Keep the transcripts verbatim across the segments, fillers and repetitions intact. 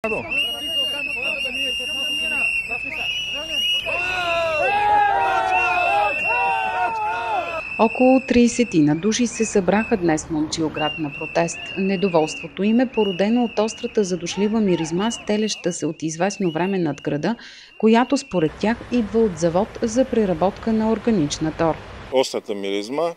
Около трийсетина души се събраха днес в Момчилград на протест. Недоволството им е породено от острата задушлива миризма, стелеща се от известно време над града, която според тях идва от завод за преработка на органична тор. Острата миризма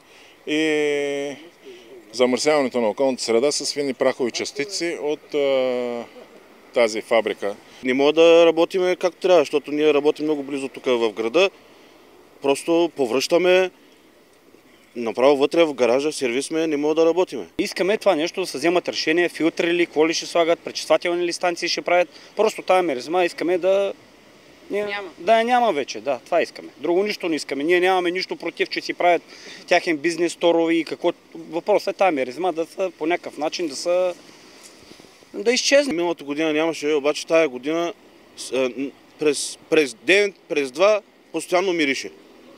и замърсяването на околната среда с фини прахови частици от а, тази фабрика. Не мога да работим както трябва, защото ние работим много близо тук в града. Просто повръщаме направо вътре в гаража, сервис сме, не мога да работим. Искаме това нещо да се вземат решение, филтри ли, какво ли ще слагат, пречиствателни ли станции ще правят. Просто тази миризма искаме да... Няма. Да я няма вече, да, това искаме. Друго нищо не искаме. Ние нямаме нищо против, че си правят тяхен бизнес, торови и какво. Въпросът е тази миризма да са по някакъв начин да са... да изчезне. Миналата година нямаше, обаче тая година през, през ден, през два постоянно мирише.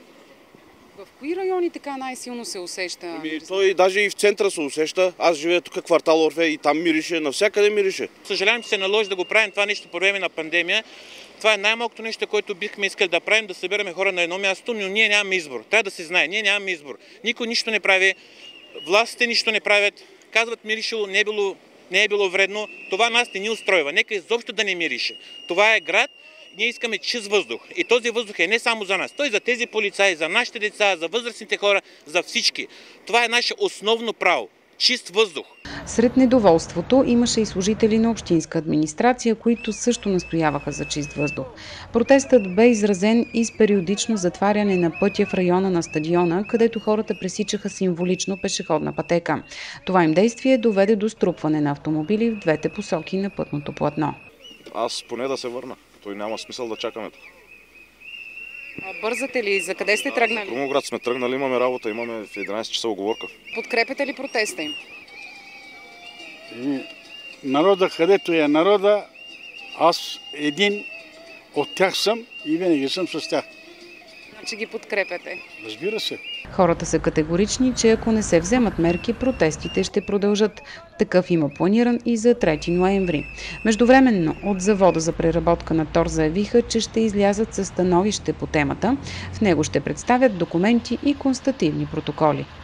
В кои райони така най-силно се усеща? Ами, той даже и в центъра се усеща. Аз живея тук квартал Орфей и там мирише, навсякъде мирише. Съжалявам, че се наложи да го правим това нещо по време на пандемия. Това е най-малкото нещо, което бихме искали да правим, да събираме хора на едно място, но ние нямаме избор. Трябва да се знае, ние нямаме избор. Никой нищо не прави, властите нищо не правят, казват миришело, не е било, не е било вредно. Това нас не ни устройва. Нека изобщо да не мирише. Това е град. Ние искаме чист въздух. И този въздух е не само за нас. Той за тези полицаи, за нашите деца, за възрастните хора, за всички. Това е наше основно право. Чист въздух. Сред недоволството имаше и служители на общинска администрация, които също настояваха за чист въздух. Протестът бе изразен и с периодично затваряне на пътя в района на стадиона, където хората пресичаха символично пешеходна пътека. Това им действие доведе до струпване на автомобили в двете посоки на пътното платно. Аз поне да се върна. Той няма смисъл да чакаме. А бързате ли? За къде сте тръгнали? В Крумовград сме тръгнали, имаме работа, имаме в единайсет часа уговорка. Подкрепяте ли протеста им? Народа, където е народа, аз един от тях съм и винаги съм с тях. Значи ги подкрепяте? Разбира се. Хората са категорични, че ако не се вземат мерки, протестите ще продължат. Такъв има планиран и за трети ноември. Междувременно от завода за преработка на тор заявиха, че ще излязат със становище по темата. В него ще представят документи и констативни протоколи.